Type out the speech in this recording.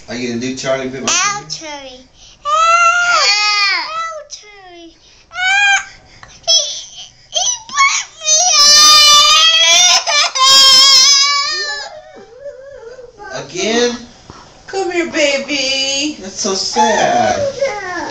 Are you gonna do Charlie bit my Ow, finger? Charlie. Ow, Charlie. He bit me. Again? Come here, baby. That's so sad.